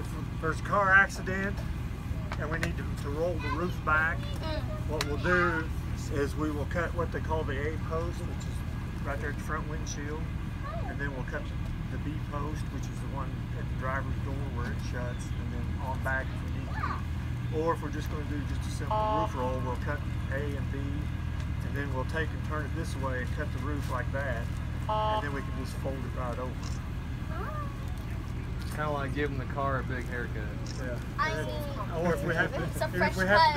if there's a car accident and we need to roll the roof back, what we'll do is we will cut what they call the A post, which is right there at the front windshield, and then we'll cut the B post, which is the one at the driver's door where it shuts, and then on back if we need to. Or if we're just going to do just a simple roof roll, we'll cut A and B, and then we'll take and turn it this way and cut the roof like that, and then we can just fold it right over. It's kind of like giving the car a big haircut. Yeah. I see. Or if we have to, It's a if fresh we have to